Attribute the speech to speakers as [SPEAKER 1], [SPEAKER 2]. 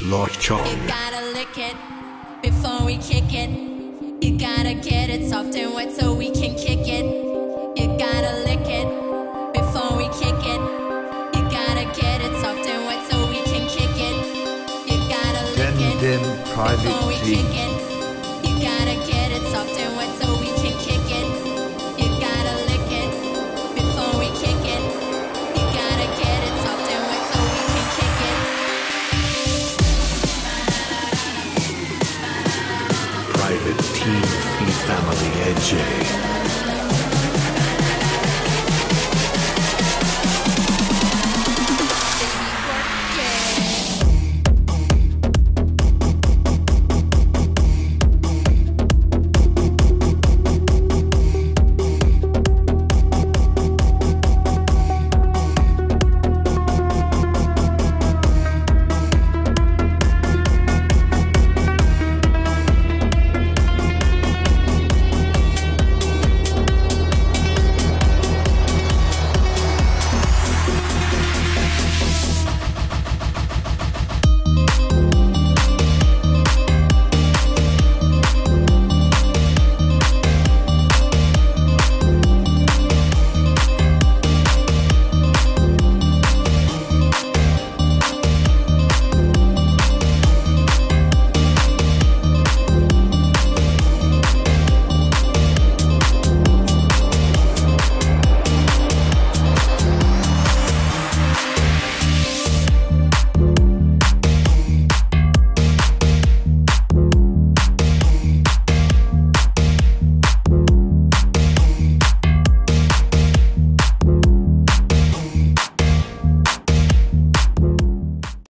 [SPEAKER 1] like chalk.
[SPEAKER 2] You gotta lick it before we kick it. You gotta get it soft and wet so we can kick it. You gotta lick it before we kick it. You gotta get it soft and wet so we can kick it. You gotta lick it
[SPEAKER 1] Them private
[SPEAKER 2] before we
[SPEAKER 1] tea.
[SPEAKER 2] kick it.